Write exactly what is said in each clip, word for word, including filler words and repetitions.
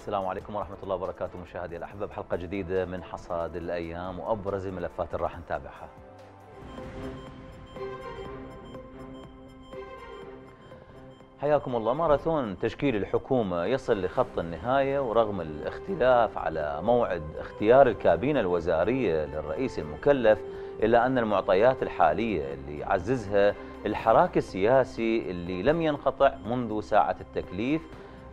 السلام عليكم ورحمة الله وبركاته مشاهدي الأحبة بحلقة جديدة من حصاد الأيام وأبرز الملفات اللي راح نتابعها. حياكم الله. ماراثون تشكيل الحكومة يصل لخط النهاية، ورغم الاختلاف على موعد اختيار الكابينة الوزارية للرئيس المكلف، إلا أن المعطيات الحالية اللي يعززها الحراك السياسي اللي لم ينقطع منذ ساعة التكليف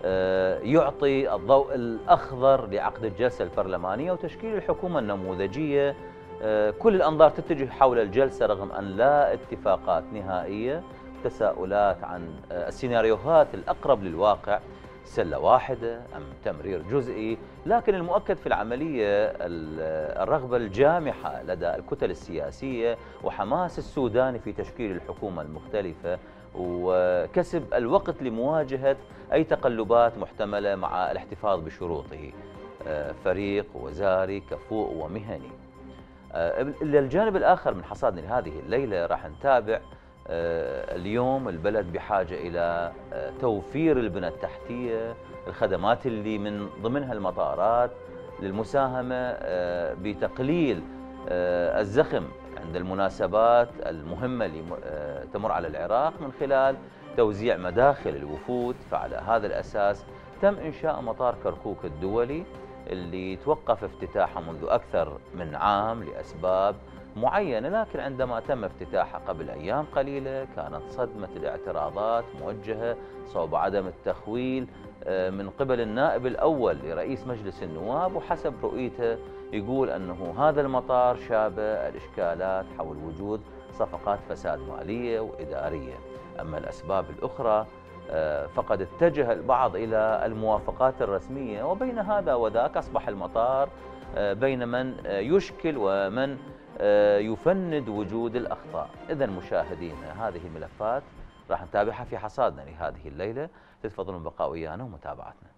يعطي الضوء الأخضر لعقد الجلسة البرلمانية وتشكيل الحكومة النموذجية. كل الأنظار تتجه حول الجلسة رغم أن لا اتفاقات نهائية. تساؤلات عن السيناريوهات الأقرب للواقع، سلة واحدة أم تمرير جزئي، لكن المؤكد في العملية الرغبة الجامحة لدى الكتل السياسية وحماس السوداني في تشكيل الحكومة المختلفة وكسب الوقت لمواجهة أي تقلبات محتملة مع الاحتفاظ بشروطه، فريق وزاري كفؤ ومهني. إلى الجانب الآخر من حصادنا لهذه الليلة راح نتابع اليوم البلد بحاجة إلى توفير البنى التحتية، الخدمات اللي من ضمنها المطارات، للمساهمة بتقليل الزخم عند المناسبات المهمة اللي تمر على العراق من خلال توزيع مداخل الوفود. فعلى هذا الأساس تم إنشاء مطار كركوك الدولي اللي توقف افتتاحه منذ أكثر من عام لأسباب معينة، لكن عندما تم افتتاحه قبل أيام قليلة كانت صدمة الاعتراضات موجهة صوب عدم التخويل من قبل النائب الأول لرئيس مجلس النواب، وحسب رؤيته يقول أنه هذا المطار شابه الإشكالات حول وجود صفقات فساد مالية وإدارية. أما الأسباب الأخرى فقد اتجه البعض إلى الموافقات الرسمية، وبين هذا وذاك أصبح المطار بين من يشكل ومن يفند وجود الأخطاء. إذن مشاهدينا هذه الملفات راح نتابعها في حصادنا لهذه الليلة، تتفضلون بقاء ويانا ومتابعتنا.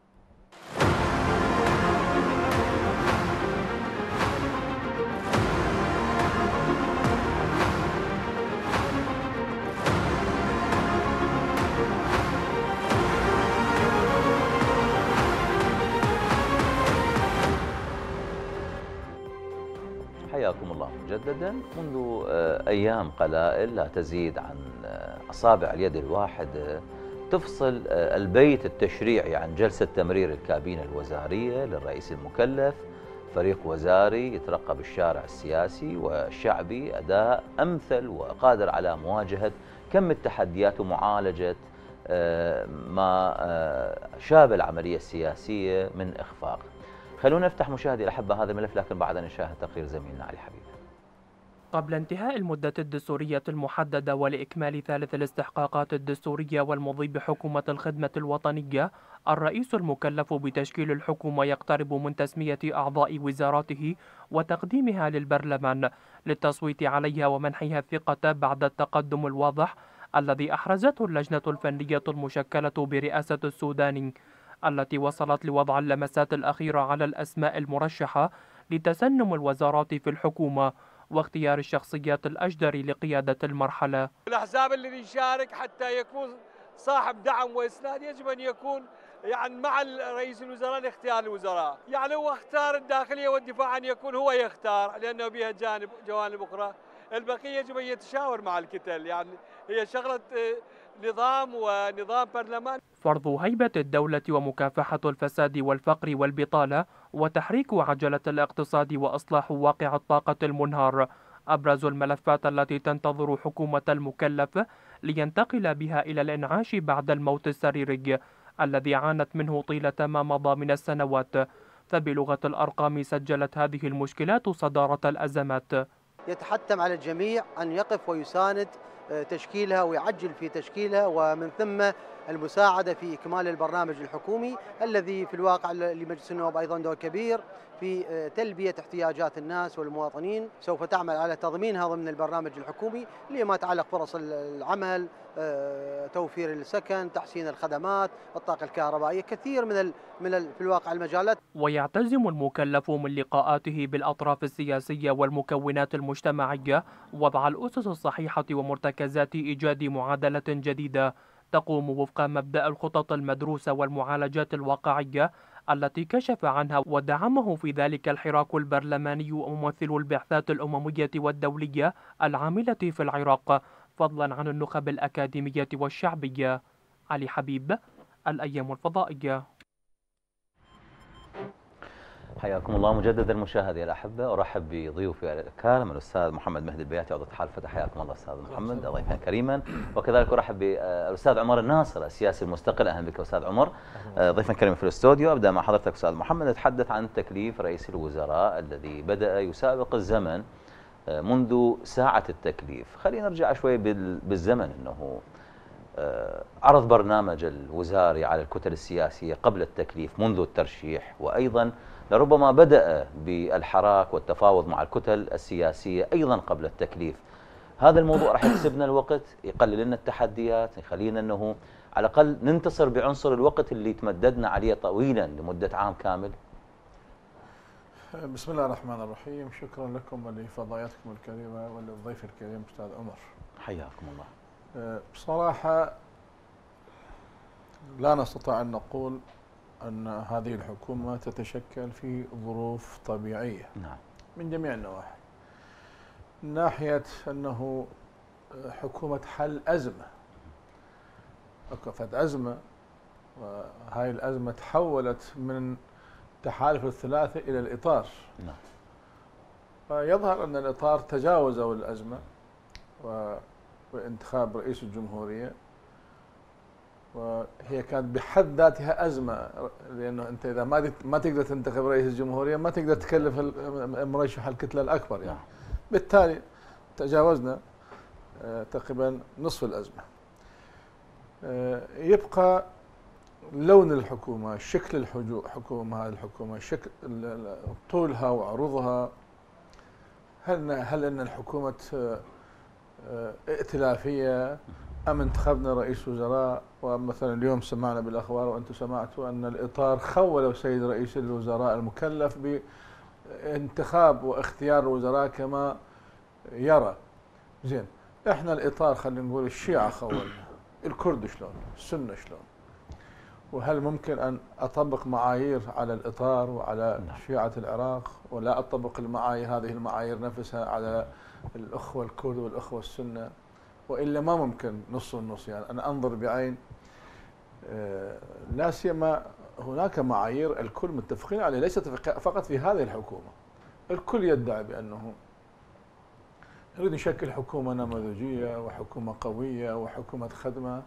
حياكم الله مجددا. منذ أيام قلائل لا تزيد عن أصابع اليد الواحدة تفصل البيت التشريعي عن جلسة تمرير الكابينة الوزارية للرئيس المكلف. فريق وزاري يترقب الشارع السياسي والشعبي أداء أمثل وقادر على مواجهة كم التحديات ومعالجة ما شاب العملية السياسية من إخفاق. خلونا نفتح مشاهدي الأحبة هذا الملف، لكن بعد أن نشاهد تقرير زميلنا علي حبيب. قبل انتهاء المدة الدستورية المحددة ولإكمال ثالث الاستحقاقات الدستورية والمضي بحكومة الخدمة الوطنية، الرئيس المكلف بتشكيل الحكومة يقترب من تسمية أعضاء وزاراته وتقديمها للبرلمان للتصويت عليها ومنحها الثقة بعد التقدم الواضح الذي أحرزته اللجنة الفنية المشكلة برئاسة السوداني، التي وصلت لوضع اللمسات الأخيرة على الأسماء المرشحة لتسنم الوزارات في الحكومة واختيار الشخصيات الأجدر لقيادة المرحلة. الأحزاب الذي يشارك حتى يكون صاحب دعم وإسناد يجب أن يكون يعني مع رئيس الوزراء لاختيار الوزراء، يعني هو اختار الداخلية والدفاع أن يكون هو يختار لأنه بها جانب جوانب أخرى، البقية يجب أن يتشاور مع الكتل، يعني هي شغلة نظام ونظام برلمان. فرض هيبة الدولة ومكافحة الفساد والفقر والبطالة وتحريك عجلة الاقتصاد وإصلاح واقع الطاقة المنهار أبرز الملفات التي تنتظر حكومة المكلف لينتقل بها إلى الإنعاش بعد الموت السريري الذي عانت منه طيلة ما مضى من السنوات. فبلغة الأرقام سجلت هذه المشكلات صدارة الأزمات. يتحتم على الجميع أن يقف ويساند تشكيلها ويعجل في تشكيلها، ومن ثم المساعدة في إكمال البرنامج الحكومي الذي في الواقع لمجلس النواب أيضا دور كبير في تلبية احتياجات الناس والمواطنين. سوف تعمل على تضمينها ضمن البرنامج الحكومي لما يتعلق فرص العمل، توفير السكن، تحسين الخدمات، الطاقة الكهربائية، كثير من ال من ال في الواقع المجالات. ويعتزم المكلف من لقاءاته بالأطراف السياسية والمكونات المجتمعية وضع الأسس الصحيحة ومرتكزات إيجاد معادلة جديدة تقوم وفق مبدأ الخطط المدروسة والمعالجات الواقعية التي كشف عنها ودعمه في ذلك الحراك البرلماني وممثل البعثات الأممية والدولية العاملة في العراق، فضلا عن النخب الأكاديمية والشعبية. علي حبيب، الأيام الفضائية. حياكم الله مجددا مشاهدي الأحبة. أرحب بضيوفي الكرام الأستاذ محمد مهدي البياتي عضو اتحاد الفتح. حياكم الله أستاذ محمد ضيفا كريما. وكذلك أرحب بالأستاذ عمر الناصر السياسي المستقل. أهلا بك أستاذ عمر ضيفا كريما في الاستوديو. أبدأ مع حضرتك أستاذ محمد، نتحدث عن تكليف رئيس الوزراء الذي بدأ يسابق الزمن منذ ساعة التكليف. خلينا نرجع شوي بالزمن، أنه عرض برنامج الوزاري على الكتل السياسية قبل التكليف منذ الترشيح، وأيضا لربما بدأ بالحراك والتفاوض مع الكتل السياسية أيضا قبل التكليف. هذا الموضوع راح يكسبنا الوقت، يقلل لنا التحديات، يخلينا أنه على الأقل ننتصر بعنصر الوقت اللي تمددنا عليه طويلا لمدة عام كامل. بسم الله الرحمن الرحيم. شكرا لكم ولفضائيتكم الكريمة وللضيف الكريم أستاذ عمر. حياكم الله. بصراحة لا نستطيع أن نقول أن هذه الحكومة تتشكل في ظروف طبيعية. نعم. من جميع النواحي. من ناحية أنه حكومة حل أزمة، وقفت أزمة، وهذه الأزمة تحولت من تحالف الثلاثة إلى الإطار. نعم. فيظهر أن الإطار تجاوزوا الأزمة وانتخاب رئيس الجمهورية، وهي كانت بحد ذاتها أزمة، لأنه أنت إذا ما ما تقدر تنتخب رئيس الجمهورية ما تقدر تكلف المرشح الكتلة الأكبر يعني. بالتالي تجاوزنا تقريبا نصف الأزمة. يبقى لون الحكومة، شكل الحكومة، هذه الحكومة شكل طولها وعروضها. هل هل أن الحكومة ائتلافية أم انتخبنا رئيس وزراء؟ ومثلا اليوم سمعنا بالأخبار وأنتم سمعتوا أن الإطار خولوا سيد رئيس الوزراء المكلف بانتخاب واختيار الوزراء كما يرى. زين، احنا الإطار خلينا نقول الشيعة خولنا، الكرد شلون؟ السنة شلون؟ وهل ممكن أن أطبق معايير على الإطار وعلى شيعة العراق ولا أطبق المعايير هذه المعايير نفسها على الأخوة الكرد والأخوة السنة؟ وإلا ما ممكن نص ونص. يعني أنا أنظر بعين لا سيما هناك معايير الكل متفقين عليها، ليست فقط في هذه الحكومة. الكل يدعي بأنه نريد نشكل حكومة نموذجية وحكومة قوية وحكومة خدمة،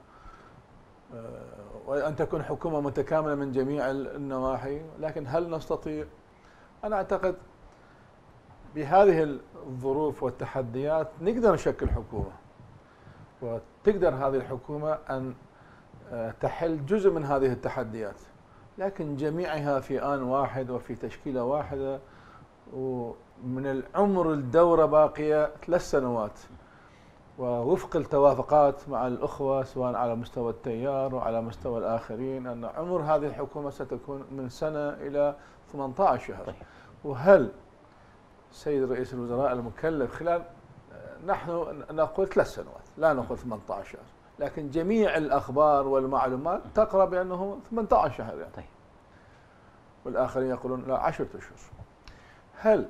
وأن تكون حكومة متكاملة من جميع النواحي. لكن هل نستطيع؟ أنا أعتقد بهذه الظروف والتحديات نقدر نشكل حكومة، وتقدر هذه الحكومة أن تحل جزء من هذه التحديات، لكن جميعها في آن واحد وفي تشكيلة واحدة. ومن العمر الدورة باقية ثلاث سنوات، ووفق التوافقات مع الأخوة سواء على مستوى التيار وعلى مستوى الآخرين أن عمر هذه الحكومة ستكون من سنة إلى ثمانية عشر شهر. وهل سيد رئيس الوزراء المكلف خلال، نحن نقول ثلاث سنوات لا نقول ثمانية عشر، لكن جميع الأخبار والمعلومات تقرأ بأنه ثمانية عشر شهر يعني. طيب. والآخرين يقولون لا عشرة أشهر. هل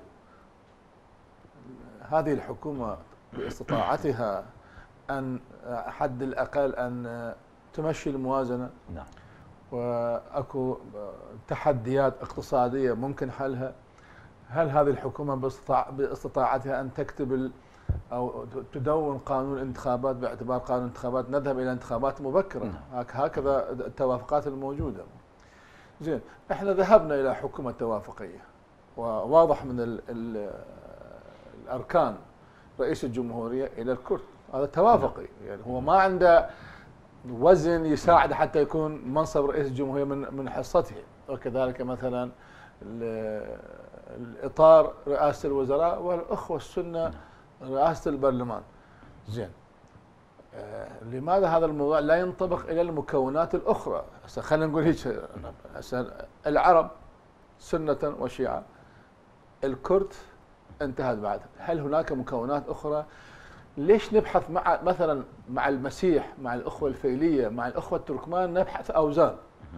هذه الحكومة باستطاعتها أن حد الأقل أن تمشي الموازنة؟ نعم. وأكو تحديات اقتصادية ممكن حلها؟ هل هذه الحكومة باستطاعتها أن تكتب أو تدون قانون الانتخابات باعتبار قانون الانتخابات نذهب إلى انتخابات مبكرة؟ نعم. هكذا التوافقات الموجودة. زين، احنا ذهبنا إلى حكومة توافقية، وواضح من ال ال الأركان رئيس الجمهورية إلى الكرد هذا توافقي. يعني هو ما عنده وزن يساعد حتى يكون منصب رئيس الجمهورية من من حصته. وكذلك مثلا الإطار رئاسة الوزراء والأخوة السنة رئاسة البرلمان. زين، آه لماذا هذا الموضوع لا ينطبق إلى المكونات الأخرى؟ هسه خلينا نقول هيك، هسه العرب سنة وشيعة، الكرد انتهت بعد. هل هناك مكونات أخرى؟ ليش نبحث مع مثلا مع المسيح، مع الأخوة الفيلية، مع الأخوة التركمان نبحث أوزان؟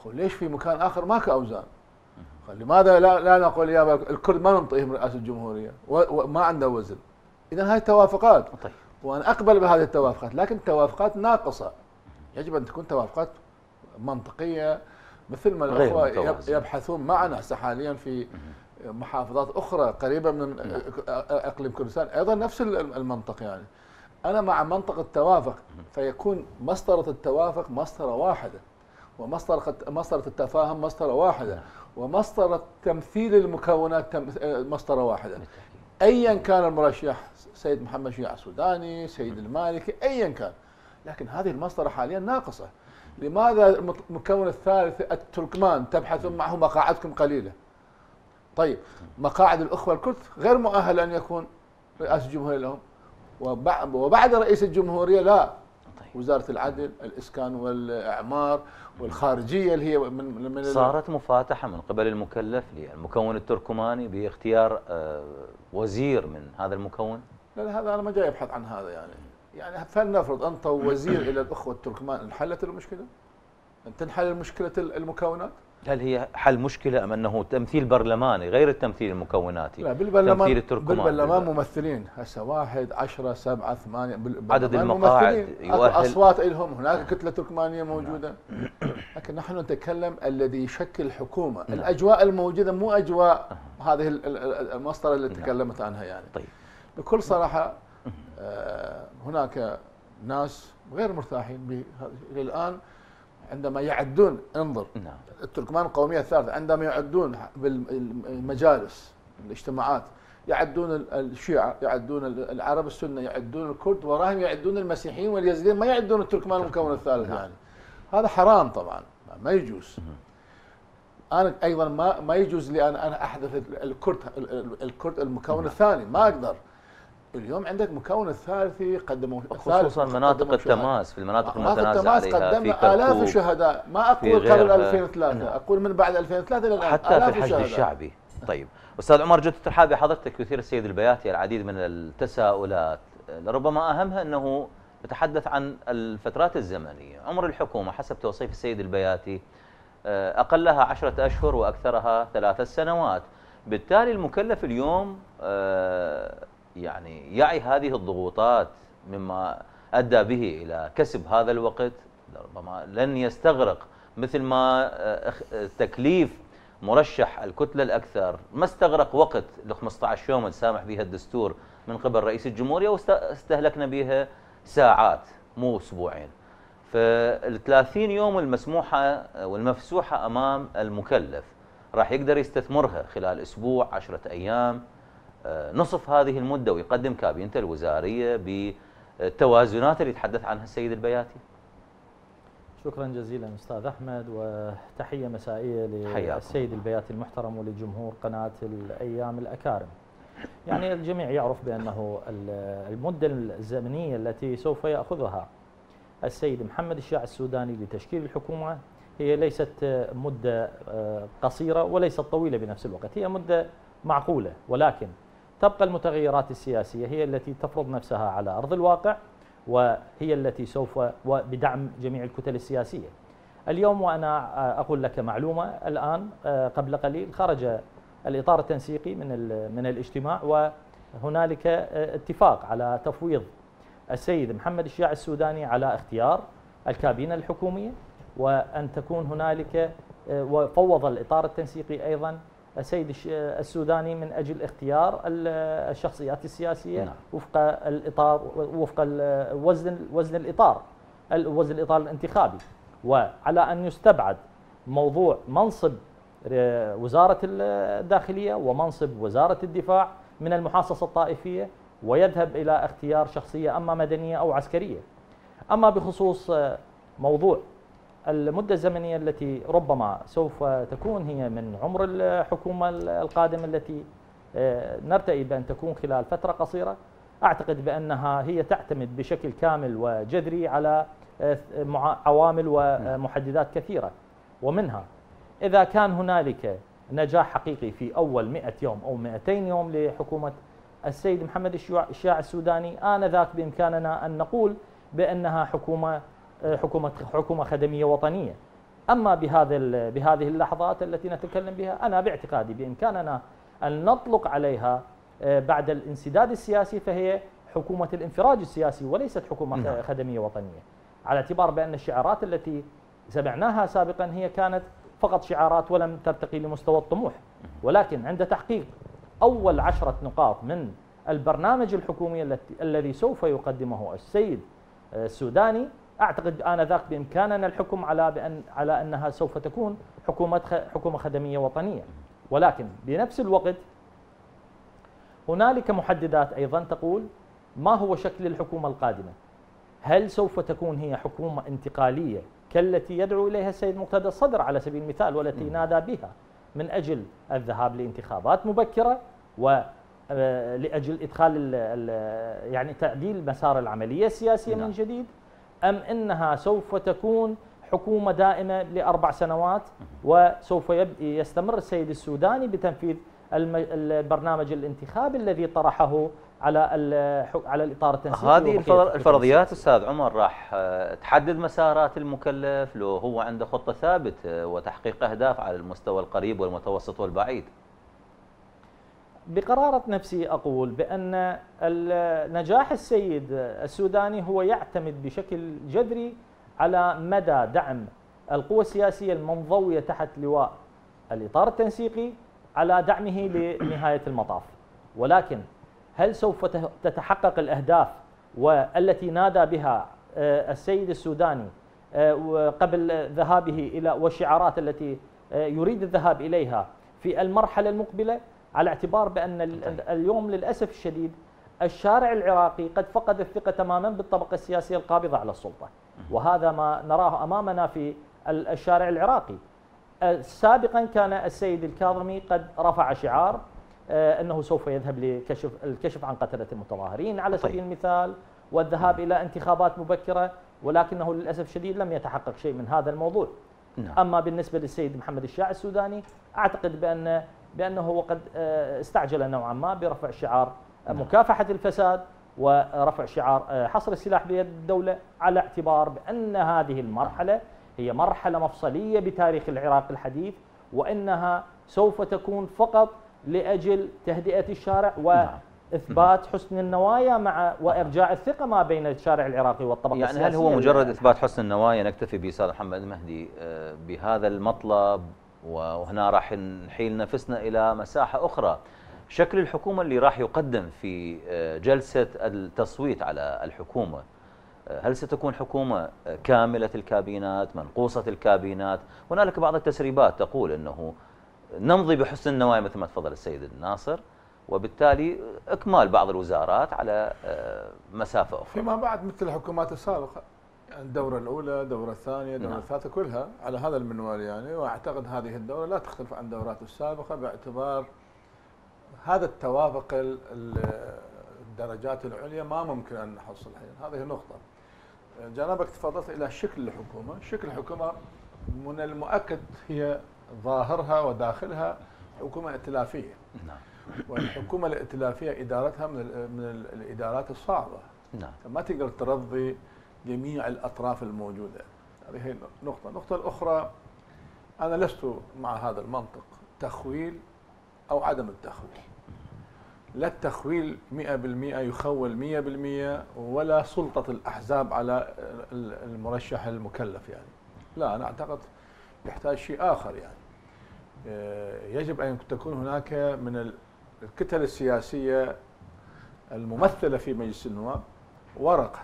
أقول ليش في مكان آخر ماكو أوزان؟ لماذا لا لا نقول يا الكرد ما ننطيهم رئاسة الجمهورية وما عنده وزن؟ إذا هاي توافقات، طيب. وأنا أقبل بهذه التوافقات، لكن توافقات ناقصة. يجب أن تكون توافقات منطقية مثل ما الأخوة يبحثون معنا هسه حاليا في محافظات أخرى قريبة من إقليم كردستان أيضا نفس المنطق. يعني أنا مع منطق التوافق، فيكون مسطرة التوافق مسطرة واحدة، ومسطرة مسطرة التفاهم مسطرة واحدة، ومسطرة تمثيل المكونات مسطرة واحدة. أيا كان المرشح، سيد محمد شيع السوداني، سيد المالكي، أيا كان، لكن هذه المسطرة حاليا ناقصة. لماذا المكون الثالث التركمان تبحثون معه مقاعدكم قليلة؟ طيب مقاعد الأخوة الكرد غير مؤهل أن يكون رئاسة الجمهورية لهم، وبعد رئيس الجمهورية لا، وزارة العدل، الإسكان والإعمار والخارجية اللي هي من, من صارت مفاتحة من قبل المكلف للمكون التركماني باختيار وزير من هذا المكون؟ لا هذا أنا ما جاي أبحث عن هذا. يعني يعني فلنفرض أنطوا وزير إلى الأخوة التركمان، انحلت المشكلة؟ أن تنحل مشكلة المكونات؟ هل هي حل مشكلة أم أنه تمثيل برلماني غير التمثيل المكوناتي؟ لا بالبرلمان، تمثيل التركمان بالبرلمان ممثلين هسه واحد عشرة سبعة ثمانية، عدد المقاعد يؤهل أصوات لهم، هناك كتلة تركمانية موجودة. لكن نحن نتكلم الذي يشكل حكومة، الأجواء الموجودة مو أجواء هذه المسطرة اللي تكلمت عنها. يعني طيب بكل صراحة هناك ناس غير مرتاحين إلى الآن عندما يعدون، انظر نعم. التركمان القومية الثالثة عندما يعدون بالمجالس الاجتماعات، يعدون الشيعة، يعدون العرب السنة، يعدون الكرد، وراهم يعدون المسيحيين واليزيديين، ما يعدون التركمان المكون الثالث. يعني هذا حرام طبعا، ما يجوز. انا ايضا ما ما يجوز لي انا انا احدث الكرد الكرد المكون الثاني، ما اقدر. اليوم عندك مكون الثالثي قدموا خصوصا مناطق التماس، في المناطق المتنازع عليها قدمنا آلاف الشهداء، ما أقول قبل ألفين وثلاثة، نعم. أقول من بعد ألفين وثلاثة إلى الآن حتى في الحشد الشعبي. طيب أستاذ عمر، جدت ترحاب بحضرتك. يثير السيد البياتي العديد من التساؤلات، لربما أهمها أنه نتحدث عن الفترات الزمنية. عمر الحكومة حسب توصيف السيد البياتي أقلها عشرة أشهر وأكثرها ثلاث سنوات، بالتالي المكلف اليوم يعني يعي هذه الضغوطات مما أدى به إلى كسب هذا الوقت. ربما لن يستغرق مثل ما تكليف مرشح الكتلة الأكثر ما استغرق وقت ل خمسة عشر يوم سامح بها الدستور من قبل رئيس الجمهورية، واستهلكنا بها ساعات مو أسبوعين. فالثلاثين يوم المسموحة والمفسوحة أمام المكلف راح يقدر يستثمرها خلال أسبوع، عشرة أيام، نصف هذه المدة، ويقدم كابينته الوزارية بالتوازنات اللي يتحدث عنها السيد البياتي. شكرا جزيلا أستاذ أحمد، وتحية مسائية للسيد البياتي المحترم ولجمهور قناة الأيام الأكارم. يعني الجميع يعرف بأنه المدة الزمنية التي سوف يأخذها السيد محمد الشيع السوداني لتشكيل الحكومة هي ليست مدة قصيرة وليست طويلة بنفس الوقت، هي مدة معقولة، ولكن تبقى المتغيرات السياسية هي التي تفرض نفسها على أرض الواقع، وهي التي سوف وبدعم جميع الكتل السياسية. اليوم وأنا أقول لك معلومة، الآن قبل قليل خرج الإطار التنسيقي من من الاجتماع، وهنالك اتفاق على تفويض السيد محمد الشيع السوداني على اختيار الكابينة الحكومية، وأن تكون هنالك، وفوض الإطار التنسيقي أيضا السيد السوداني من أجل اختيار الشخصيات السياسية نعم. وفق الإطار، وفق وزن وزن الإطار وزن الإطار الانتخابي، وعلى أن يستبعد موضوع منصب وزارة الداخلية ومنصب وزارة الدفاع من المحاصصة الطائفية، ويذهب إلى اختيار شخصية أما مدنية أو عسكرية. أما بخصوص موضوع المدة الزمنية التي ربما سوف تكون هي من عمر الحكومة القادمة التي نرتئي بأن تكون خلال فترة قصيرة، أعتقد بأنها هي تعتمد بشكل كامل وجذري على عوامل ومحددات كثيرة، ومنها إذا كان هنالك نجاح حقيقي في أول مئة يوم أو مئتين يوم لحكومة السيد محمد الشيع السوداني، آنذاك بإمكاننا أن نقول بأنها حكومة حكومة حكومة خدمية وطنية. أما بهذا بهذه اللحظات التي نتكلم بها، أنا باعتقادي بإمكاننا أن نطلق عليها بعد الانسداد السياسي فهي حكومة الانفراج السياسي وليست حكومة نعم. خدمية وطنية، على اعتبار بأن الشعارات التي سمعناها سابقا هي كانت فقط شعارات ولم ترتقي لمستوى الطموح. ولكن عند تحقيق أول عشرة نقاط من البرنامج الحكومي الذي سوف يقدمه السيد السوداني، أعتقد آنذاك بإمكاننا الحكم على بأن على أنها سوف تكون حكومة حكومة خدمية وطنية. ولكن بنفس الوقت هنالك محددات أيضا تقول ما هو شكل الحكومة القادمة؟ هل سوف تكون هي حكومة انتقالية كالتي يدعو إليها السيد مقتدى الصدر على سبيل المثال، والتي نادى بها من أجل الذهاب لانتخابات مبكرة ولأجل إدخال يعني تعديل مسار العملية السياسية من جديد، أم إنها سوف تكون حكومة دائمة لأربع سنوات وسوف يستمر السيد السوداني بتنفيذ البرنامج الانتخابي الذي طرحه على على الاطار التنسيقي؟ هذه الفرضيات استاذ عمر راح تحدد مسارات المكلف لو هو عنده خطه ثابته وتحقيق اهداف على المستوى القريب والمتوسط والبعيد. بقرارة نفسي أقول بأن نجاح السيد السوداني هو يعتمد بشكل جذري على مدى دعم القوى السياسية المنضوية تحت لواء الإطار التنسيقي على دعمه لنهاية المطاف. ولكن هل سوف تتحقق الأهداف والتي نادى بها السيد السوداني قبل ذهابه إلى والشعارات التي يريد الذهاب إليها في المرحلة المقبلة، على اعتبار بأن اليوم للأسف الشديد الشارع العراقي قد فقد الثقة تماما بالطبقة السياسية القابضة على السلطة، وهذا ما نراه أمامنا في الشارع العراقي. سابقا كان السيد الكاظمي قد رفع شعار أنه سوف يذهب لكشف الكشف عن قتلة المتظاهرين على سبيل المثال والذهاب إلى انتخابات مبكرة، ولكنه للأسف الشديد لم يتحقق شيء من هذا الموضوع. أما بالنسبة للسيد محمد الشاع السوداني أعتقد بأن بأنه وقد استعجل نوعا ما برفع شعار مكافحة الفساد ورفع شعار حصر السلاح بيد الدولة، على اعتبار بأن هذه المرحلة هي مرحلة مفصلية بتاريخ العراق الحديث، وإنها سوف تكون فقط لأجل تهدئة الشارع وإثبات حسن النوايا مع وإرجاع الثقة ما بين الشارع العراقي والطبقة يعني السياسية. هل هو مجرد إثبات حسن النوايا نكتفي به أستاذ محمد المهدي بهذا المطلب وهنا راح نحيل نفسنا إلى مساحة أخرى؟ شكل الحكومة اللي راح يقدم في جلسة التصويت على الحكومة، هل ستكون حكومة كاملة الكابينات منقوصة الكابينات؟ هنالك بعض التسريبات تقول أنه نمضي بحسن النوايا مثل ما تفضل السيد الناصر، وبالتالي إكمال بعض الوزارات على مسافة أخرى فيما بعد مثل الحكومات السابقة، يعني الدورة الأولى، الدورة الثانية، الدورة الثالثة كلها على هذا المنوال يعني. وأعتقد هذه الدورة لا تختلف عن الدورات السابقة باعتبار هذا التوافق الدرجات العليا ما ممكن أن نحصل الحين. هذه نقطة. جنابك تفضلت إلى شكل الحكومة. شكل الحكومة من المؤكد هي ظاهرها وداخلها حكومة ائتلافية. نعم. والحكومة الائتلافية إدارتها من من الإدارات الصعبة. نعم. ما تقدر ترضي جميع الأطراف الموجودة. هذه هي نقطة. النقطة الأخرى، أنا لست مع هذا المنطق تخويل أو عدم التخويل. لا التخويل مئة بالمئة يخول مئة بالمئة، ولا سلطة الأحزاب على المرشح المكلف يعني. لا، أنا أعتقد يحتاج شيء آخر يعني. يجب أن تكون هناك من الكتل السياسية الممثلة في مجلس النواب ورقة.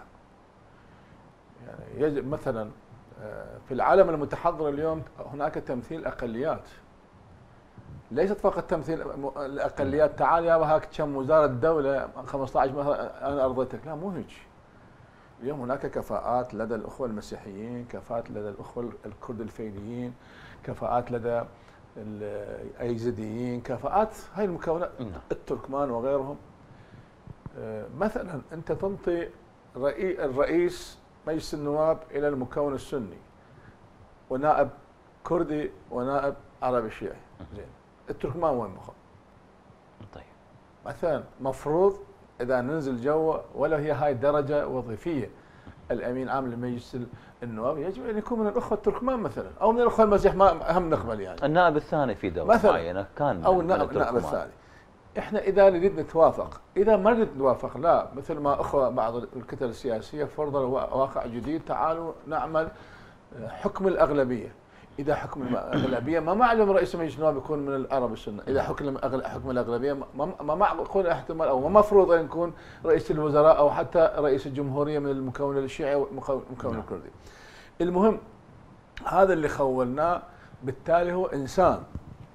يعني يجب مثلا في العالم المتحضر اليوم هناك تمثيل أقليات، ليست فقط تمثيل الأقليات. تعال يا هاك كم وزارة دولة خمسة عشر مثلا أنا أرضيتك، لا مو هيك. اليوم هناك كفاءات لدى الأخوة المسيحيين، كفاءات لدى الأخوة الكرد الفيليين، كفاءات لدى الأيزيديين، كفاءات هاي المكونات التركمان وغيرهم. مثلا أنت تنطي الرئيس مجلس النواب إلى المكون السني ونائب كردي ونائب عربي شيعي، زين التركمان وين مخهم؟ طيب مثلا مفروض إذا ننزل جوا ولا هي هاي درجة وظيفية الامين عام لمجلس النواب يجب ان يكون من الاخوه التركمان مثلا، او من الاخوه المسيح، ما هم نقبل يعني. النائب الثاني في دوله معينه كان او النائب الثاني. احنا اذا نريد نتوافق، اذا ما نريد نتوافق لا، مثل ما اخوه بعض الكتل السياسيه فرضوا واقع جديد، تعالوا نعمل حكم الاغلبيه. اذا حكم الاغلبيه ما معلوم رئيس مجلس النواب يكون من العرب السنه، اذا حكم حكم الاغلبيه ما معقول احتمال او ما مفروض ان يكون رئيس الوزراء او حتى رئيس الجمهوريه من المكون الشيعي والمكون الكردي. المهم هذا اللي خولناه، بالتالي هو انسان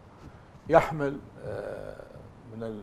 يحمل من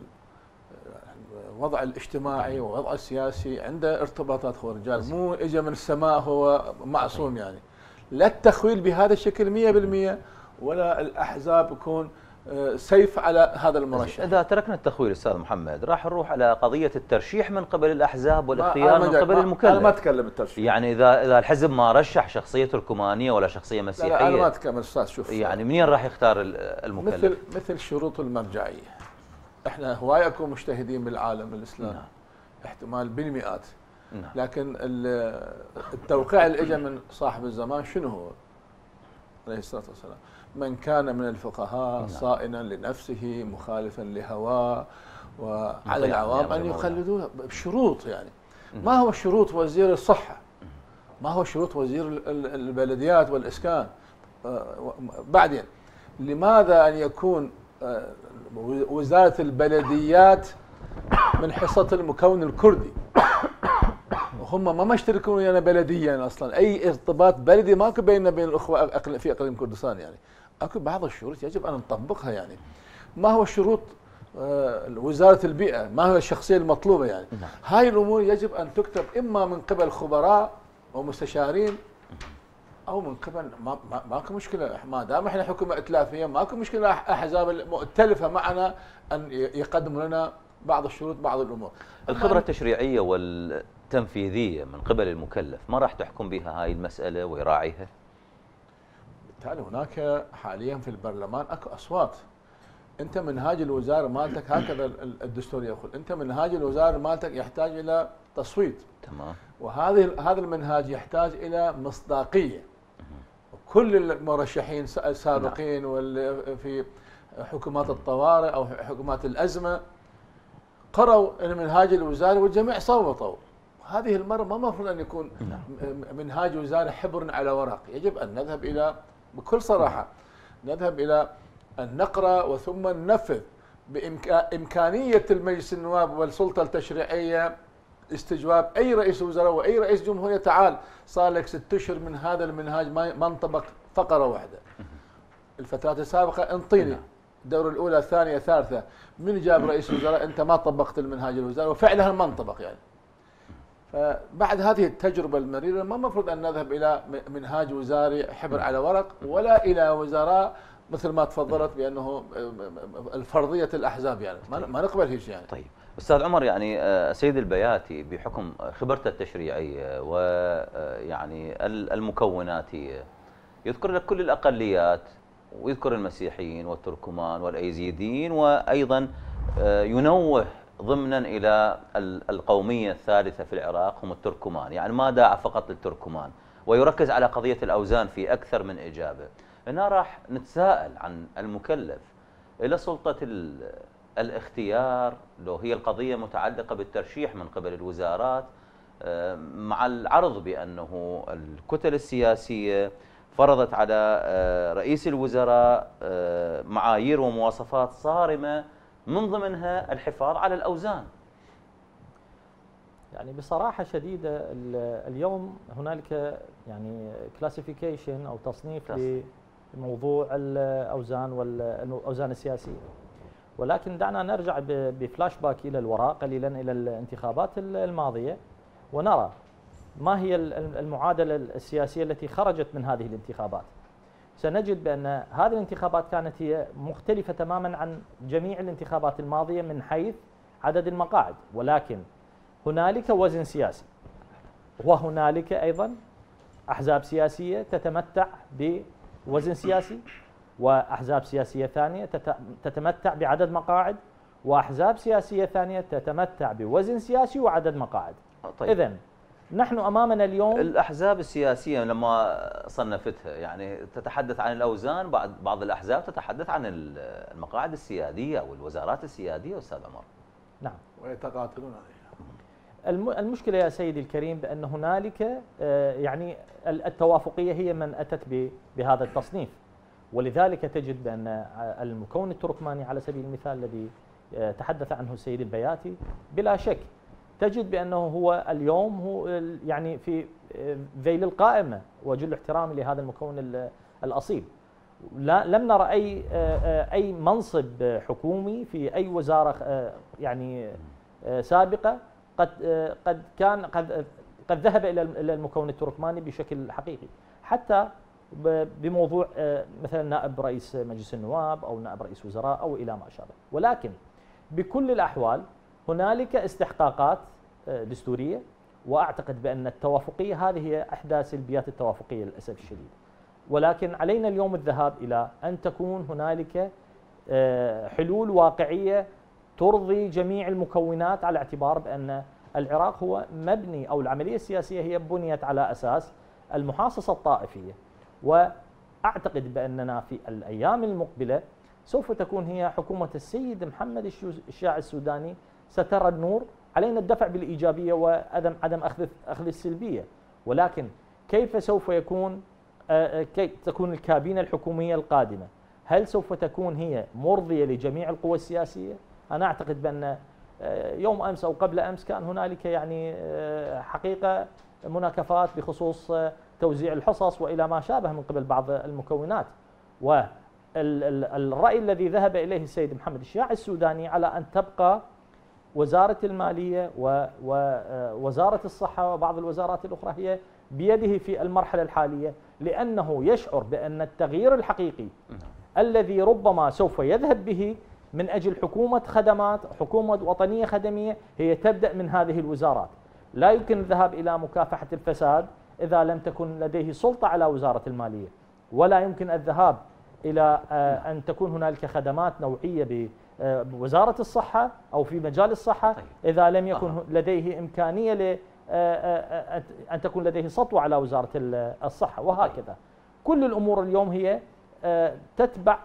الوضع الاجتماعي والوضع السياسي، عنده ارتباطات، هو رجال مو اجى من السماء هو معصوم يعني. لا التخويل بهذا الشكل مئة بالمئة، ولا الاحزاب يكون سيف على هذا المرشح. اذا تركنا التخويل استاذ محمد راح نروح على قضيه الترشيح من قبل الاحزاب والاختيار من قبل المكلف. انا ما اتكلم الترشيح، يعني اذا اذا الحزب ما رشح شخصيه تركمانيه ولا شخصيه مسيحيه، لا, لا انا ما اتكلم استاذ. شوف يعني منين راح يختار المكلف؟ مثل مثل شروط المرجعيه. احنا هواي اكو مجتهدين بالعالم الاسلامي، نعم. احتمال بالمئات، نعم. لكن التوقيع اللي اجى من صاحب الزمان شنو هو؟ عليه الصلاه والسلام، من كان من الفقهاء، نعم. صائنا لنفسه مخالفا لهواه، وعلى العوام ان يخلدوه بشروط يعني. ما هو شروط وزير الصحه؟ ما هو شروط وزير البلديات والاسكان؟ بعدين لماذا ان يكون وزارة البلديات من حصة المكون الكردي؟ وهم ما مشتركون ويانا بلديا اصلا، اي ارتباط بلدي ماكو بيننا بين الاخوه في اقليم كردستان يعني. اكو بعض الشروط يجب ان نطبقها يعني. ما هو شروط وزارة البيئة؟ ما هو الشخصية المطلوبة يعني؟ هاي الامور يجب ان تكتب اما من قبل خبراء ومستشارين او من قبل ما ماكو مشكله، ما دام احنا حكومه ائتلافيه ماكو مشكله احزاب المؤتلفه معنا ان يقدموا لنا بعض الشروط بعض الامور. الخبره التشريعيه والتنفيذيه من قبل المكلف ما راح تحكم بها هاي المساله ويراعيها؟ بالتالي هناك حاليا في البرلمان اكو اصوات. انت منهاج الوزاره مالتك هكذا الدستور يقول، انت منهاج الوزاره مالتك يحتاج الى تصويت. تمام. وهذه هذا المنهاج يحتاج الى مصداقيه. كل المرشحين السابقين، نعم. واللي في حكومات الطوارئ او حكومات الازمه قرأوا المنهاج الوزاري والجميع صوتوا. هذه المره ما المفروض ان يكون، نعم. منهاج وزاري حبر على ورق. يجب ان نذهب الى بكل صراحه، نعم. نذهب الى ان نقرا وثم ننفذ بامكانيه المجلس النواب والسلطه التشريعيه استجواب اي رئيس وزراء واي رئيس جمهوريه. تعال صار لك ست اشهر من هذا المنهاج ما انطبق فقره واحده. الفترات السابقه انطيني الدوره الاولى الثانيه الثالثه، من جاب رئيس وزراء انت ما طبقت المنهاج الوزاري وفعلها ما انطبق يعني. فبعد هذه التجربه المريره ما المفروض ان نذهب الى منهاج وزاري حبر على ورق، ولا الى وزراء مثل ما تفضلت بانه الفرضيه الاحزاب يعني. ما نقبل هيك يعني. طيب استاذ عمر، يعني السيد البياتي بحكم خبرته التشريعيه ويعني المكوناتيه يذكر لك كل الاقليات، ويذكر المسيحيين والتركمان والايزيديين، وايضا ينوه ضمنا الى القوميه الثالثه في العراق هم التركمان، يعني ما داعى فقط للتركمان، ويركز على قضيه الاوزان في اكثر من اجابه. هنا راح نتساءل عن المكلف الى سلطه الاختيار، لو هي القضيه متعلقه بالترشيح من قبل الوزارات، مع العرض بانه الكتل السياسيه فرضت على رئيس الوزراء معايير ومواصفات صارمه من ضمنها الحفاظ على الاوزان. يعني بصراحه شديده اليوم هنالك يعني كلاسيفيكيشن او تصنيف لموضوع الاوزان والاوزان السياسيه، ولكن دعنا نرجع بفلاش باك الى الوراء قليلا الى الانتخابات الماضيه ونرى ما هي المعادله السياسيه التي خرجت من هذه الانتخابات. سنجد بان هذه الانتخابات كانت هي مختلفه تماما عن جميع الانتخابات الماضيه من حيث عدد المقاعد، ولكن هنالك وزن سياسي، وهنالك ايضا احزاب سياسيه تتمتع بوزن سياسي، واحزاب سياسيه ثانيه تتمتع بعدد مقاعد، واحزاب سياسيه ثانيه تتمتع بوزن سياسي وعدد مقاعد. طيب. اذن نحن أمامنا اليوم الأحزاب السياسية لما صنفتها يعني تتحدث عن الأوزان، بعض بعض الأحزاب تتحدث عن المقاعد السيادية أو الوزارات السيادية أستاذ عمر. نعم. ويتقاتلون عليها. المشكلة يا سيدي الكريم بأن هنالك يعني التوافقية هي من أتت بهذا التصنيف، ولذلك تجد بأن المكون التركماني على سبيل المثال الذي تحدث عنه السيد البياتي بلا شك تجد بأنه هو اليوم هو يعني في ذيل القائمة، وجل احترامي لهذا المكون الأصيل. لا لم نرى أي أي منصب حكومي في أي وزارة يعني سابقة قد قد كان قد قد ذهب الى المكون التركماني بشكل حقيقي، حتى بموضوع مثلا نائب رئيس مجلس النواب او نائب رئيس وزراء او الى ما شابه. ولكن بكل الاحوال هنالك استحقاقات دستوريه، واعتقد بان التوافقيه هذه هي احدى سلبيات التوافقيه للاسف الشديد. ولكن علينا اليوم الذهاب الى ان تكون هنالك حلول واقعيه ترضي جميع المكونات، على اعتبار بأن العراق هو مبني أو العملية السياسية هي بنيت على أساس المحاصصة الطائفية. وأعتقد بأننا في الأيام المقبلة سوف تكون هي حكومة السيد محمد الشياع السوداني سترى النور. علينا الدفع بالإيجابية وعدم عدم أخذ أخذ السلبية، ولكن كيف سوف يكون كيف تكون الكابينة الحكومية القادمة؟ هل سوف تكون هي مرضية لجميع القوى السياسية؟ أنا أعتقد بأن يوم أمس أو قبل أمس كان هنالك يعني حقيقة مناكفات بخصوص توزيع الحصص وإلى ما شابه من قبل بعض المكونات. والرأي الذي ذهب إليه السيد محمد الشياع السوداني على أن تبقى وزارة المالية ووزارة الصحة وبعض الوزارات الأخرى هي بيده في المرحلة الحالية، لأنه يشعر بأن التغيير الحقيقي الذي ربما سوف يذهب به من أجل حكومة خدمات، حكومة وطنية خدمية، هي تبدأ من هذه الوزارات. لا يمكن الذهاب إلى مكافحة الفساد إذا لم تكن لديه سلطة على وزارة المالية، ولا يمكن الذهاب إلى أن تكون هنالك خدمات نوعية بوزارة الصحة أو في مجال الصحة إذا لم يكن لديه إمكانية ل أن تكون لديه سطوة على وزارة الصحة، وهكذا. كل الأمور اليوم هي تتبع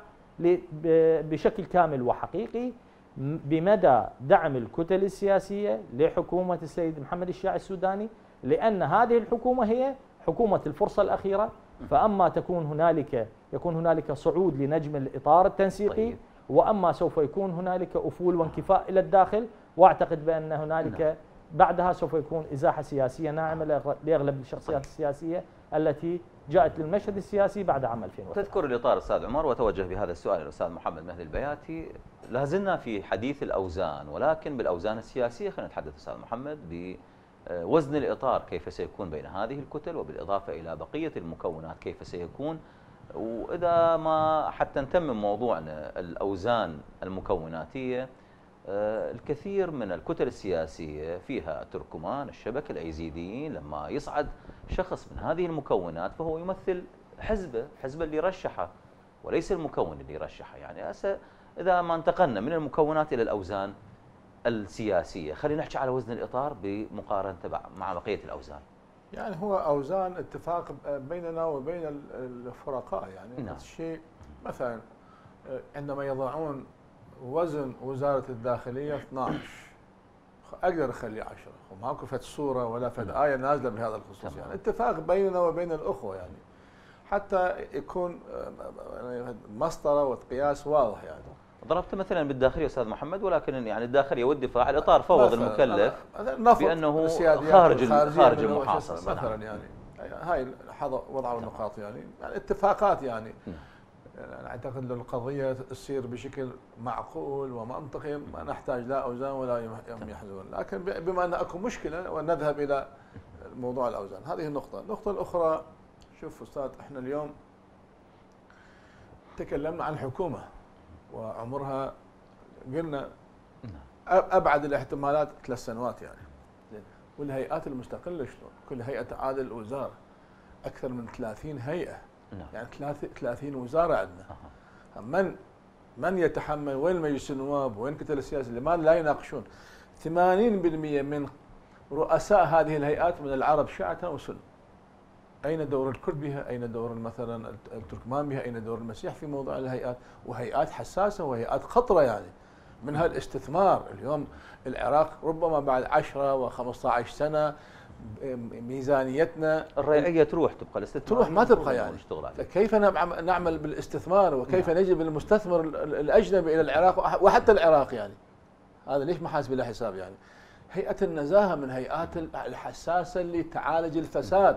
بشكل كامل وحقيقي بمدى دعم الكتل السياسية لحكومة السيد محمد الشياع السوداني، لأن هذه الحكومة هي حكومة الفرصة الأخيرة. فأما تكون هنالك يكون هنالك صعود لنجم الإطار التنسيقي، وأما سوف يكون هنالك أفول وانكفاء إلى الداخل، وأعتقد بأن هنالك بعدها سوف يكون إزاحة سياسية ناعمة لأغلب الشخصيات السياسية التي جاءت للمشهد السياسي بعد عام ألفين وثلاثة. تذكر الإطار أستاذ عمر، وتوجه بهذا السؤال للأستاذ محمد مهدي البياتي. لازلنا في حديث الأوزان، ولكن بالأوزان السياسية خلينا نتحدث أستاذ محمد بوزن الإطار كيف سيكون بين هذه الكتل، وبالإضافة إلى بقية المكونات كيف سيكون. وإذا ما حتى نتمم موضوعنا الأوزان المكوناتية، الكثير من الكتل السياسية فيها تركمان، الشبكة، الأيزيديين، لما يصعد شخص من هذه المكونات فهو يمثل حزبه، حزبه اللي رشحه وليس المكون اللي رشحه. يعني إذا ما انتقلنا من المكونات إلى الأوزان السياسية، خلينا نحكي على وزن الإطار بمقارنة مع بقية الأوزان. يعني هو أوزان اتفاق بيننا وبين الفرقاء. يعني نعم. الشيء مثلا عندما يضعون وزن وزارة الداخلية اثنعش، أقدر أخليه عشرة، وماكو فد صورة ولا فد آية نازلة بهذا الخصوص. يعني اتفاق بيننا وبين الأخوة، يعني حتى يكون مسطرة وقياس واضح. يعني ضربت مثلا بالداخلية أستاذ محمد، ولكن يعني الداخلية والدفاع الإطار فوض المكلف بأنه خارج خارج المحاصصة مثلا. يعني هاي وضعوا النقاط. يعني الاتفاقات يعني أنا أعتقد لو القضية تصير بشكل معقول ومنطقي ما نحتاج لا أوزان ولا يوم يحزون. لكن بما أن أكو مشكلة ونذهب إلى موضوع الأوزان، هذه النقطة. النقطة الأخرى، شوف أستاذ، إحنا اليوم تكلمنا عن الحكومة وعمرها قلنا أبعد الاحتمالات ثلاث سنوات يعني. والهيئات المستقلة شلون؟ كل هيئة تعادل الوزارة، أكثر من ثلاثين هيئة. يعني ثلاثين وزارة عندنا. من من يتحمل؟ وين مجلس النواب؟ وين كتل السياسي؟ لماذا لا يناقشون؟ ثمانين بالمئة من رؤساء هذه الهيئات من العرب شيعة وسنة. أين دور الكرد بها؟ أين دور مثلا التركمان بها؟ أين دور المسيح في موضوع الهيئات؟ وهيئات حساسة وهيئات خطرة يعني، منها الاستثمار. اليوم العراق ربما بعد عشرة وخمسة عشر سنة ميزانيتنا الريعية تروح، تبقى الاستثمار تروح ما تبقى يعني. كيف نعمل بالاستثمار وكيف نعم. نجذب المستثمر الأجنبي إلى العراق وحتى العراق يعني؟ هذا ليش ما حاسب له حساب يعني؟ هيئة النزاهة من هيئات الحساسة اللي تعالج الفساد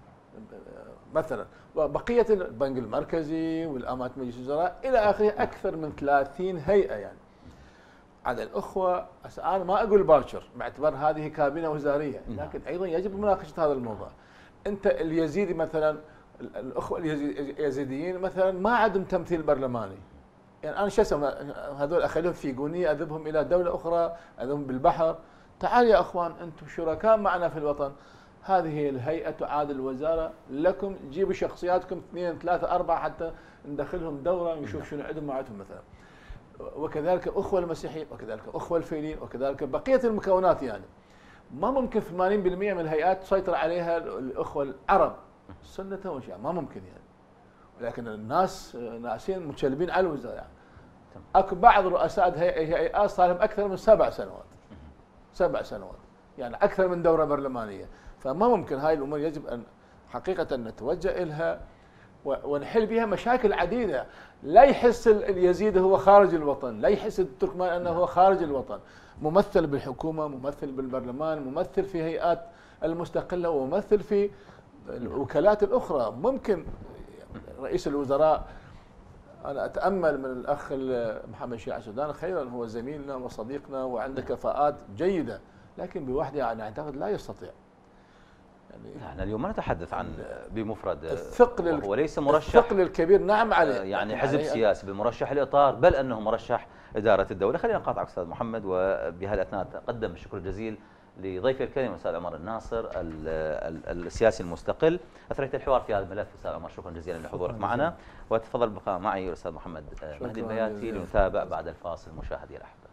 مثلا، وبقية البنك المركزي والأمانة مجلس الوزراء إلى آخره، أكثر من ثلاثين هيئة يعني. على الأخوة أنا ما أقول باكر باعتبار هذه كابينة وزارية، لكن أيضا يجب مناقشة هذا الموضوع. أنت اليزيدي مثلا، الأخوة اليزيديين مثلا ما عندهم تمثيل برلماني، يعني أنا شو أسوي؟ هذول أخليهم في جونية، أذهبهم إلى دولة أخرى، أذهبهم بالبحر. تعال يا أخوان أنتم شركاء معنا في الوطن، هذه الهيئة تعادل الوزارة لكم، جيبوا شخصياتكم اثنين ثلاثة أربعة حتى ندخلهم دورة نشوف شنو عندهم ما عندهم مثلا. وكذلك أخوة المسيحيين، وكذلك أخوة الفيلين، وكذلك بقية المكونات يعني. ما ممكن ثمانين بالمئة من الهيئات تسيطر عليها الأخوة العرب سنة وشيعة، ما ممكن يعني. ولكن الناس ناسين متشلبين على الوزارة يعني. اكو بعض رؤساء هيئات صار لهم أكثر من سبع سنوات سبع سنوات يعني أكثر من دورة برلمانية. فما ممكن هاي الأمور، يجب أن حقيقة نتوجه إلها ونحل بها مشاكل عديدة. لا يحس اليزيدي هو خارج الوطن، لا يحس التركمان أنه هو خارج الوطن، ممثل بالحكومة، ممثل بالبرلمان، ممثل في هيئات المستقلة، وممثل في الوكالات الأخرى. ممكن رئيس الوزراء، أنا أتأمل من الأخ محمد شيع السوداني خيرا، هو زميلنا وصديقنا وعنده كفاءات جيدة، لكن بوحده يعني أعتقد لا يستطيع. يعني احنا اليوم ما نتحدث عن بمفرد الثقل، هو ليس مرشح الثقل الكبير نعم عليه يعني حزب سياسي بمرشح الإطار، بل أنه مرشح إدارة الدولة. خلينا نقاطعك أستاذ محمد، وبهالأثناء أقدم الشكر الجزيل لضيفي الكريم الأستاذ عمر الناصر السياسي المستقل. أثريت الحوار في هذا الملف أستاذ عمر، شكرا جزيلا لحضورك معنا، وتفضل بقى معي الأستاذ محمد مهدي البياتي لنتابع بعد الفاصل. مشاهدي الأحبة،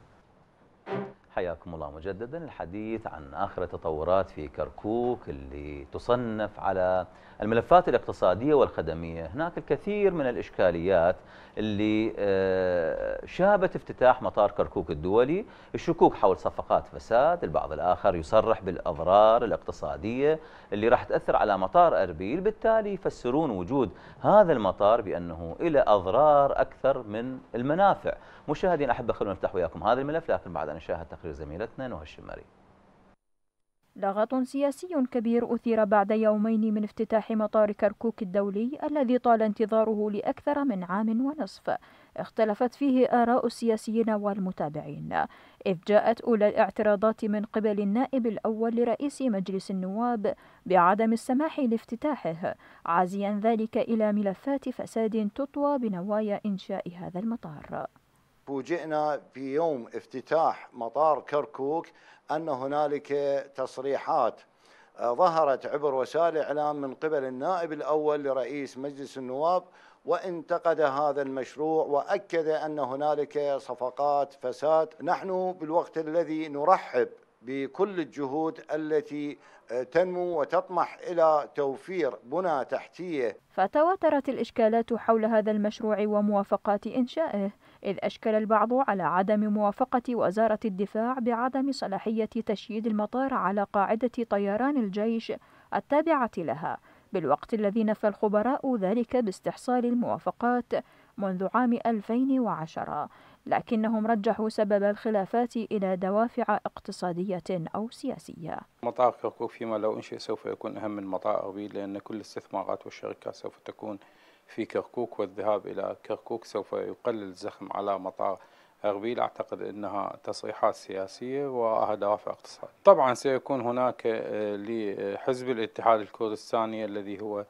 حياكم الله مجددا. الحديث عن آخر التطورات في كركوك اللي تصنف على الملفات الاقتصادية والخدمية. هناك الكثير من الإشكاليات اللي شابت افتتاح مطار كركوك الدولي، الشكوك حول صفقات فساد، البعض الآخر يصرح بالأضرار الاقتصادية اللي راح تأثر على مطار أربيل، بالتالي يفسرون وجود هذا المطار بأنه إلى أضرار أكثر من المنافع. مشاهدين أحب خلونا نفتح وياكم هذا الملف، لكن بعد أن نشاهد تقرير زميلتنا نهى الشماري. لغط سياسي كبير أثير بعد يومين من افتتاح مطار كركوك الدولي الذي طال انتظاره لأكثر من عام ونصف، اختلفت فيه آراء السياسيين والمتابعين، إذ جاءت أولى الاعتراضات من قبل النائب الأول لرئيس مجلس النواب بعدم السماح لافتتاحه، عازيا ذلك إلى ملفات فساد تطوى بنوايا إنشاء هذا المطار. فوجئنا في يوم افتتاح مطار كركوك أن هنالك تصريحات ظهرت عبر وسائل الإعلام من قبل النائب الأول لرئيس مجلس النواب، وانتقد هذا المشروع وأكد أن هنالك صفقات فساد. نحن بالوقت الذي نرحب بكل الجهود التي تنمو وتطمح إلى توفير بنى تحتية. فتواترت الإشكالات حول هذا المشروع وموافقات إنشائه، إذ أشكل البعض على عدم موافقة وزارة الدفاع بعدم صلاحية تشييد المطار على قاعدة طيران الجيش التابعة لها، بالوقت الذي نفى الخبراء ذلك باستحصال الموافقات منذ عام ألفين وعشرة، لكنهم رجحوا سبب الخلافات إلى دوافع اقتصادية أو سياسية. مطار كركوك فيما لو أنشئ سوف يكون أهم من مطار أربيل، لأن كل الاستثمارات والشركات سوف تكون في كركوك، والذهاب إلى كركوك سوف يقلل الزخم على مطار أربيل. أعتقد أنها تصريحات سياسية وأها دوافع اقتصادية. طبعا سيكون هناك لحزب الاتحاد الكردستاني الذي هو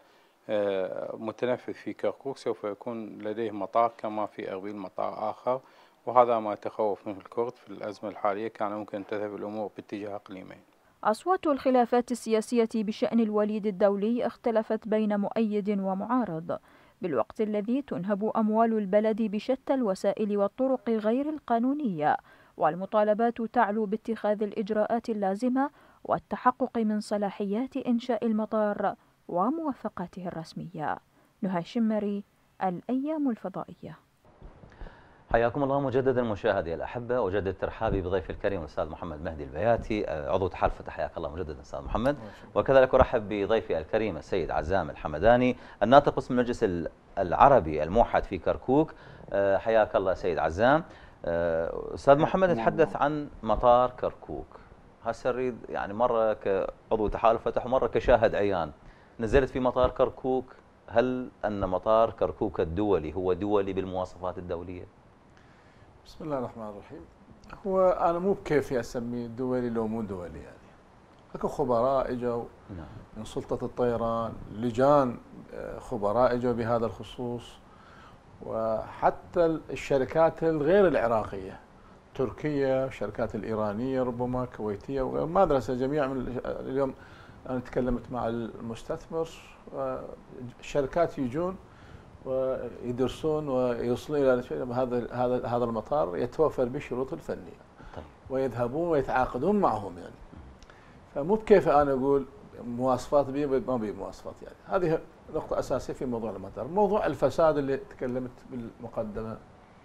متنفذ في كركوك سوف يكون لديه مطار كما في أربيل مطار آخر، وهذا ما يتخوف منه الكرد في الأزمة الحالية. كان ممكن أن تذهب الأمور باتجاه إقليمين. أصوات الخلافات السياسية بشأن الوليد الدولي اختلفت بين مؤيد ومعارض، بالوقت الذي تنهب أموال البلد بشتى الوسائل والطرق غير القانونية، والمطالبات تعلو باتخاذ الإجراءات اللازمة والتحقق من صلاحيات إنشاء المطار وموافقاته الرسمية. نهى الشمري، الأيام الفضائية. حياكم الله مجددا مشاهدي الأحبة، أجدد ترحابي بضيف الكريم الأستاذ محمد مهدي البياتي عضو تحالف فتح. حياك الله مجددا أستاذ محمد. وكذلك أرحب بضيفي الكريم السيد عزام الحمداني الناطق باسم المجلس العربي الموحد في كركوك. حياك الله سيد عزام. أستاذ محمد نتحدث عن مطار كركوك. هسه نريد يعني مرة كعضو تحالف فتح ومرة كشاهد عيان، نزلت في مطار كركوك، هل أن مطار كركوك الدولي هو دولي بالمواصفات الدولية؟ بسم الله الرحمن الرحيم. هو أنا مو بكيفي أسميه دولي لو مو دولي، يعني اكو خبراء اجوا من سلطة الطيران، لجان خبراء اجوا بهذا الخصوص، وحتى الشركات الغير العراقية، تركيا، الشركات الإيرانية ربما كويتية وغير ما أدري هسه جميع من اليوم أنا تكلمت مع المستثمر، الشركات يجون ويدرسون ويوصلون الى هذا هذا هذا المطار يتوفر به الشروط الفنيه. طيب. ويذهبون ويتعاقدون معهم يعني. فمو بكيف انا اقول مواصفات بي ما بي مواصفات، يعني هذه نقطه اساسيه في موضوع المطار. موضوع الفساد اللي تكلمت بالمقدمه،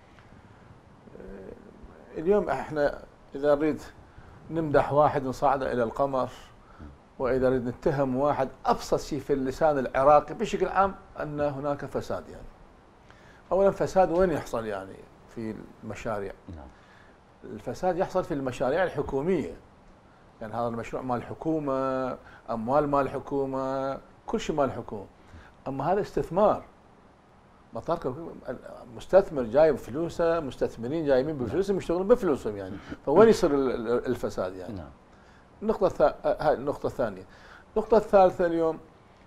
اليوم احنا اذا نريد نمدح واحد نصعده الى القمر، وإذا نريد نتهم واحد، أبسط شيء في اللسان العراقي بشكل عام أن هناك فساد. يعني أولا فساد وين يحصل؟ يعني في المشاريع. نعم. الفساد يحصل في المشاريع الحكومية، يعني هذا المشروع مال الحكومة، أموال مال الحكومة، كل شيء مال الحكومة. أما هذا استثمار، مطار مستثمر جايب فلوسه، مستثمرين جايبين بفلوسهم يشتغلون بفلوسهم، يعني فوين يصير الفساد يعني؟ نعم. النقطة هاي النقطة الثانية. النقطة الثالثة، اليوم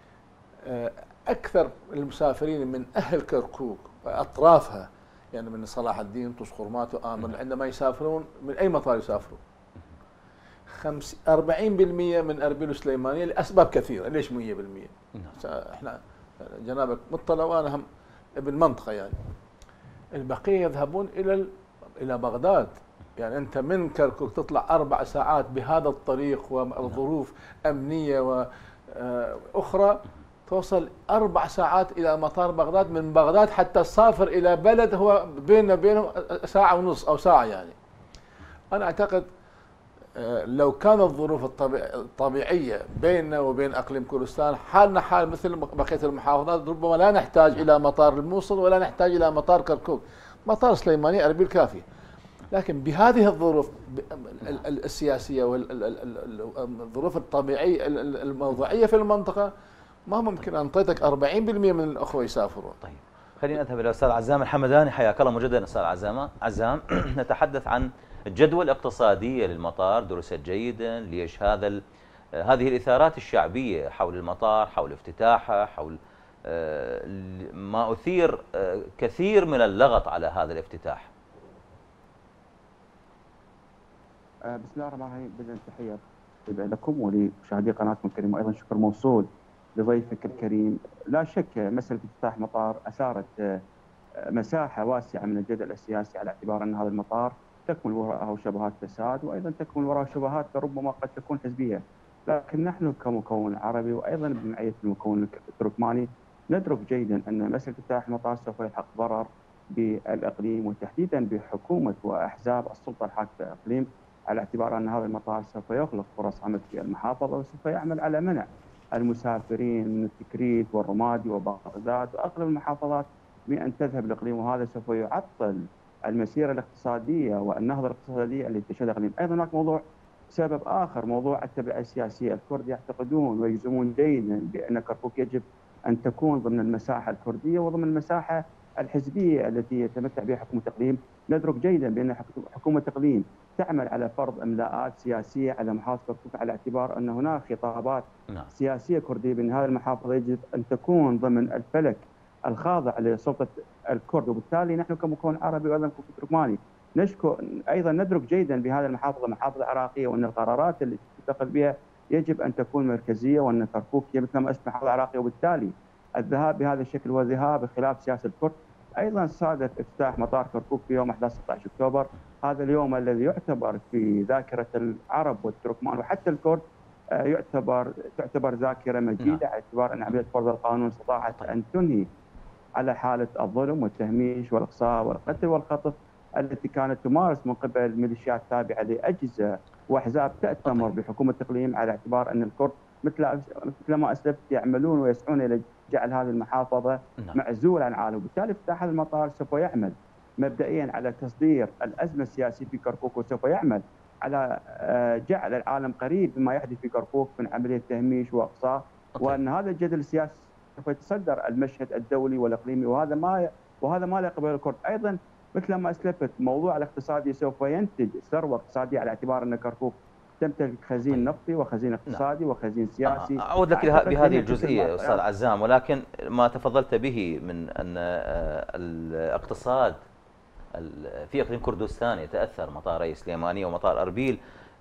أكثر المسافرين من أهل كركوك وأطرافها، يعني من صلاح الدين، طوس خرمات وآمر، عندما يسافرون من أي مطار يسافرون، أربعين بالمئة من أربيل وسليمانية لأسباب كثيرة. ليش مئة بالمئة؟ احنا جنابك مطلع وأنا هم ابن منطقة، يعني البقية يذهبون إلى إلى بغداد. يعني أنت من كركوك تطلع أربع ساعات بهذا الطريق وظروف أمنية وأخرى، توصل أربع ساعات إلى مطار بغداد، من بغداد حتى تسافر إلى بلد هو بيننا وبينه ساعة ونص أو ساعة. يعني أنا أعتقد لو كانت الظروف الطبيعية بيننا وبين أقليم كردستان حالنا حال مثل بقية المحافظات، ربما لا نحتاج إلى مطار الموصل ولا نحتاج إلى مطار كركوك. مطار سليمانية أربيل كافي. لكن بهذه الظروف السياسية والظروف الطبيعية الموضوعية في المنطقة ما ممكن أن نعطيك أربعين بالمئة من الأخوة يسافرون. طيب خلينا نذهب إلى الأستاذ عزام الحمداني. حياك الله مجددا أستاذ عزام. عزام نتحدث عن الجدوى الاقتصادية للمطار، درست جيدا. ليش هذا هذه الإثارات الشعبية حول المطار، حول افتتاحه، حول ما أثير كثير من اللغط على هذا الافتتاح؟ بسم الله الرحمن الرحيم. بداية تحية لكم ولمشاهدي قناتكم الكريمة، وأيضا شكر موصول لضيفك الكريم. لا شك مسألة افتتاح مطار أثارت مساحة واسعة من الجدل السياسي، على اعتبار أن هذا المطار تكمن وراءه شبهات فساد، وأيضا تكمن وراءه شبهات ربما قد تكون حزبية. لكن نحن كمكون عربي وأيضا بمعية المكون التركماني ندرك جيدا أن مسألة افتتاح المطار سوف يلحق ضرر بالإقليم، وتحديدا بحكومة وأحزاب السلطة الحاكمة في الإقليم، على اعتبار أن هذا المطار سوف يخلق فرص عمل في المحافظة، وسوف يعمل على منع المسافرين من التكريت والرمادي وبغداد وأغلب المحافظات من أن تذهب الإقليم، وهذا سوف يعطل المسيرة الاقتصادية والنهضة الاقتصادية التي تشهدها الإقليم. أيضا هناك موضوع سبب آخر، موضوع التبعية السياسية. الكرد يعتقدون ويجزمون جيدا بأن كركوك يجب أن تكون ضمن المساحة الكردية وضمن المساحة الحزبية التي يتمتع بها حكومة الإقليم. ندرك جيدا بأن حكومة الإقليم تعمل على فرض إملاءات سياسية على محافظة كركوك، على اعتبار أن هناك خطابات نعم. سياسية كردية بأن هذه المحافظة يجب أن تكون ضمن الفلك الخاضع لسلطة الكرد. وبالتالي نحن كمكون عربي وأيضا كمكون تركماني نشكو أيضا ندرك جيدا بهذه المحافظة محافظة عراقية، وأن القرارات التي تتخذ بها يجب أن تكون مركزية، وأن كركوك هي مثل ما اسمها محافظة عراقية، وبالتالي الذهاب بهذا الشكل هو ذهاب خلاف سياسة الكرد. أيضا صادف افتتاح مطار كركوك في يوم أحد عشر ستة عشر أكتوبر، هذا اليوم الذي يعتبر في ذاكرة العرب والتركمان وحتى الكرد يعتبر تعتبر ذاكره مجيده على اعتبار ان عمليه فرض القانون استطاعت ان تنهي على حاله الظلم والتهميش والاقصاء والقتل والخطف التي كانت تمارس من قبل ميليشيات تابعه لاجهزه واحزاب تأتمر بحكومه الاقليم، على اعتبار ان الكرد مثل مثل ما اسلفت يعملون ويسعون الى جعل هذه المحافظه معزوله عن العالم، وبالتالي افتتاح هذا المطار سوف يعمل مبدئيا على تصدير الازمه السياسيه في كركوك، وسوف يعمل على جعل العالم قريب مما يحدث في كركوك من عمليه تهميش واقصاء، وان هذا الجدل السياسي سوف يتصدر المشهد الدولي والاقليمي، وهذا ما وهذا ما لا يقبله الكرد. ايضا مثل ما اسلفت موضوع الاقتصادي سوف ينتج ثروه اقتصاديه على اعتبار ان كركوك تمتلك خزين نفطي وخزين اقتصادي نعم. وخزين سياسي. اعود لك بهذه الجزئيه استاذ عزام، ولكن ما تفضلت به من ان الاقتصاد في اقليم كردستان يتاثر، مطاري سليمانيه ومطار اربيل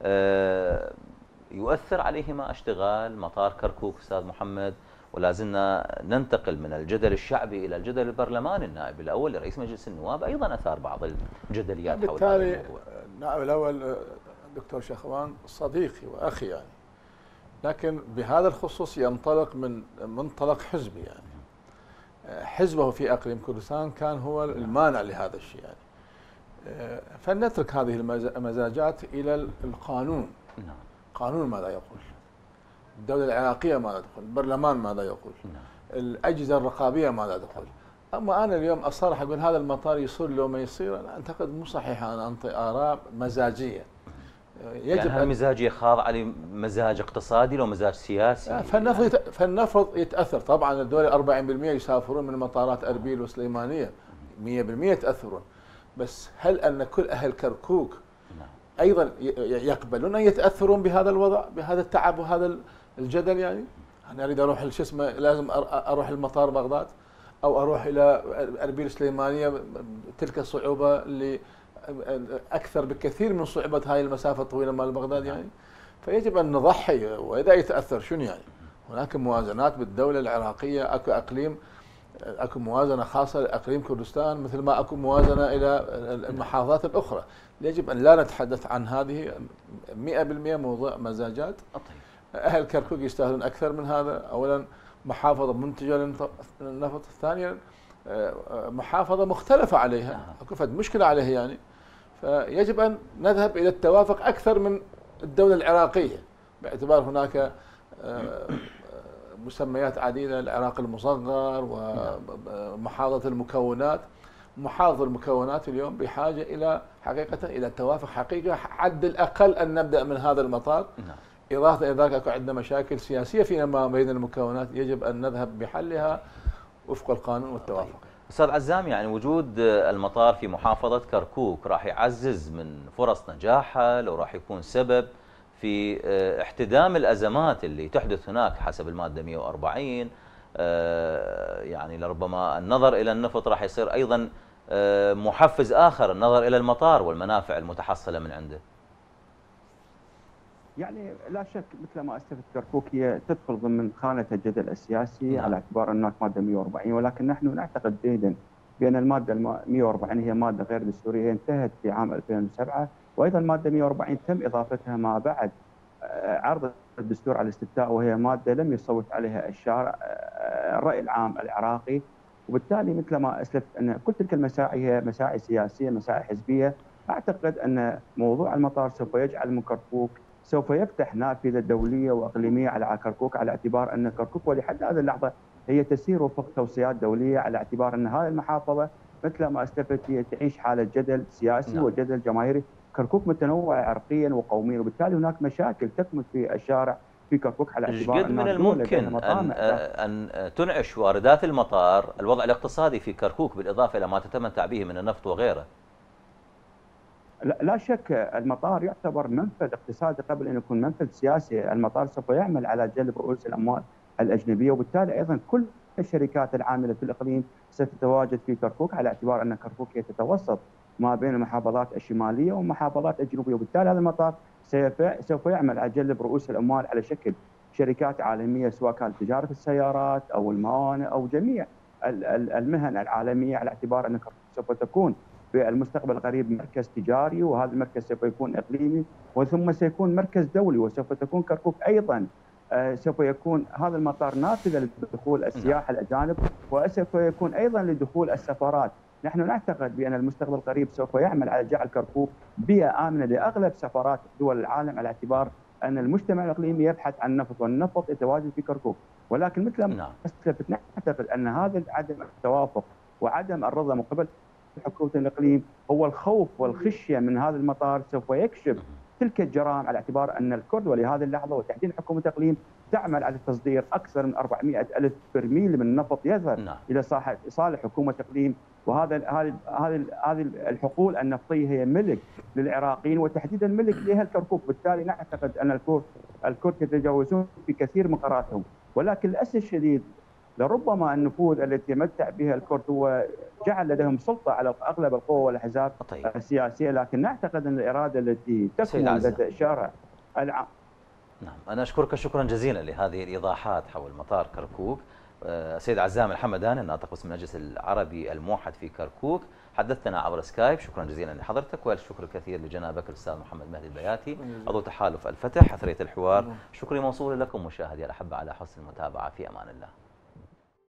يؤثر عليهما اشتغال مطار كركوك استاذ محمد، ولا زلنا ننتقل من الجدل الشعبي الى الجدل البرلماني. النائب الاول لرئيس مجلس النواب ايضا اثار بعض الجدليات حول هذا الموضوع. النائب الاول دكتور شخوان صديقي واخي يعني، لكن بهذا الخصوص ينطلق من منطلق حزبي يعني. حزبه في اقليم كردستان كان هو المانع لهذا الشيء يعني. فلنترك هذه المزاجات الى القانون. قانون ماذا يقول؟ الدولة العراقية ماذا تقول؟ البرلمان ماذا يقول؟ الأجهزة الرقابية ماذا تقول؟ أما أنا اليوم أصرح أقول هذا المطار يصير لو ما يصير، أنا أعتقد مو صحيح أنا أنطي آراء مزاجية. يجب يعني هالمزاجية خاضعة لمزاج اقتصادي لو مزاج سياسي؟ فالنفط يت... فالنفط يتأثر طبعا. الدول أربعين بالمئة يسافرون من مطارات أربيل وسليمانية، مئة بالمئة يتأثرون، بس هل أن كل أهل كركوك أيضا يقبلون أن يتأثرون بهذا الوضع، بهذا التعب وهذا الجدل يعني؟ أنا أريد أروح شو اسمه، لازم أروح المطار بغداد أو أروح إلى أربيل السليمانية، تلك الصعوبة اللي أكثر بكثير من صعوبة هاي المسافة الطويلة مال بغداد يعني. فيجب أن نضحي، وإذا يتأثر شنو يعني؟ هناك موازنات بالدولة العراقية، أكو أقليم، أكو موازنة خاصة لأقليم كردستان مثل ما أكو موازنة إلى المحافظات الأخرى. يجب أن لا نتحدث عن هذه مئة بالمئة موضوع مزاجات. أهل كركوك يستاهلون أكثر من هذا. أولا محافظة منتجة للنفط، ثانيا محافظة مختلفة عليها، أكو فد مشكلة عليها يعني. فيجب أن نذهب إلى التوافق أكثر من الدولة العراقية، باعتبار هناك مسميات عديدة، العراق المصغر ومحافظة المكونات. محافظة المكونات اليوم بحاجة إلى حقيقة إلى توافق حقيقي، حد الأقل أن نبدأ من هذا المطار. إضافة إلى ذلك أكو عندنا مشاكل سياسية فيما بين المكونات، يجب أن نذهب بحلها وفق القانون والتوافق. أستاذ عزام، يعني وجود المطار في محافظة كركوك راح يعزز من فرص نجاحها، لو راح يكون سبب في احتدام الأزمات اللي تحدث هناك حسب المادة مئة وأربعين، يعني لربما النظر إلى النفط راح يصير أيضا محفز آخر، النظر إلى المطار والمنافع المتحصلة من عنده. يعني لا شك مثل ما اسلفت كركوك هي تدخل ضمن خانه الجدل السياسي نعم. على اعتبار هناك ماده مئة وأربعين، ولكن نحن نعتقد جيدا بان الماده مئة وأربعين هي ماده غير دستوريه، هي انتهت في عام ألفين وسبعة، وايضا الماده مئة وأربعين تم اضافتها ما بعد عرض الدستور على الاستفتاء، وهي ماده لم يصوت عليها الشارع الراي العام العراقي، وبالتالي مثل ما اسلفت ان كل تلك المساعي هي مساعي سياسيه، مساعي حزبيه. اعتقد ان موضوع المطار سوف يجعل من كركوك، سوف يفتح نافذه دوليه واقليميه على كركوك، على اعتبار ان كركوك ولحد هذه اللحظه هي تسير وفق توصيات دوليه، على اعتبار ان هذه المحافظه مثل ما اسلفت هي تعيش حاله جدل سياسي نعم. وجدل جماهيري. كركوك متنوعه عرقيا وقوميا، وبالتالي هناك مشاكل تكمن في الشارع في كركوك على اعتبار ان من الممكن ان ان تنعش واردات المطار الوضع الاقتصادي في كركوك بالاضافه الى ما تتمتع به من النفط وغيره. لا شك المطار يعتبر منفذ اقتصادي قبل ان يكون منفذ سياسي، المطار سوف يعمل على جلب رؤوس الاموال الاجنبيه، وبالتالي ايضا كل الشركات العامله في الاقليم ستتواجد في كركوك، على اعتبار ان كركوك هي تتوسط ما بين المحافظات الشماليه والمحافظات الجنوبيه، وبالتالي هذا المطار سوف يعمل على جلب رؤوس الاموال على شكل شركات عالميه، سواء كانت تجاره السيارات او الموانئ او جميع المهن العالميه، على اعتبار ان كركوك سوف تكون في المستقبل القريب مركز تجاري، وهذا المركز سوف يكون اقليمي وثم سيكون مركز دولي، وسوف تكون كركوك ايضا سوف يكون هذا المطار نافذه لدخول السياح الاجانب، وسوف يكون ايضا لدخول السفارات. نحن نعتقد بان المستقبل القريب سوف يعمل على جعل كركوك بيئه امنه لاغلب سفارات دول العالم، على اعتبار ان المجتمع الاقليمي يبحث عن النفط، والنفط يتواجد في كركوك. ولكن مثل ما استلفت نعتقد ان هذا عدم التوافق وعدم الرضا من قبل حكومه الاقليم هو الخوف والخشيه من هذا المطار سوف يكشف تلك الجرائم، على اعتبار ان الكرد ولهذه اللحظه وتحديدا حكومه الاقليم تعمل على تصدير اكثر من أربعمائة ألف برميل من النفط يذهب نعم. الى صالح حكومه الاقليم، وهذا هذه هذه هذه الحقول النفطيه هي ملك للعراقيين وتحديدا ملك لاهل كركوك. بالتالي نعتقد ان الكرد الكرد يتجاوزون في كثير من قراراتهم، ولكن للاسف الشديد لربما النفوذ التي يتمتع بها الكرد هو جعل لديهم سلطه على اغلب القوى والاحزاب طيب. السياسيه، لكن نعتقد ان الاراده التي تكمن لدى الشارع العام. نعم، انا اشكرك شكرا جزيلا لهذه الايضاحات حول مطار كركوك. سيد عزام الحمداني الناطق باسم المجلس العربي الموحد في كركوك، حدثتنا عبر سكايب. شكرا جزيلا لحضرتك، والشكر الكثير لجنابك الاستاذ محمد مهدي البياتي عضو تحالف الفتح اثريه الحوار. شكري موصول لكم مشاهدي الاحبه على حسن المتابعه، في امان الله.